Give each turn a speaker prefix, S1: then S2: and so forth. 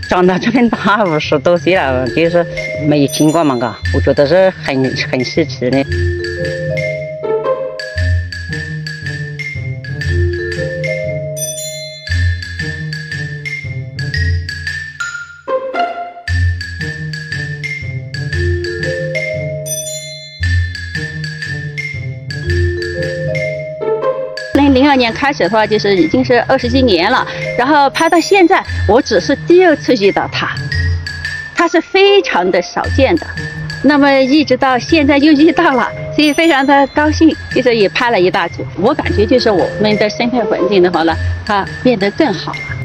S1: 长到这么大50多岁了，就是没见过嘛，嘎，我觉得是很稀奇的。02年开始的话，就是已经是20几年了，然后拍到现在，我只是第2次遇到它，它是非常的少见的。那么一直到现在又遇到了，所以非常的高兴，就是也拍了一大组。我感觉就是我们的生态环境的话呢，它变得更好了。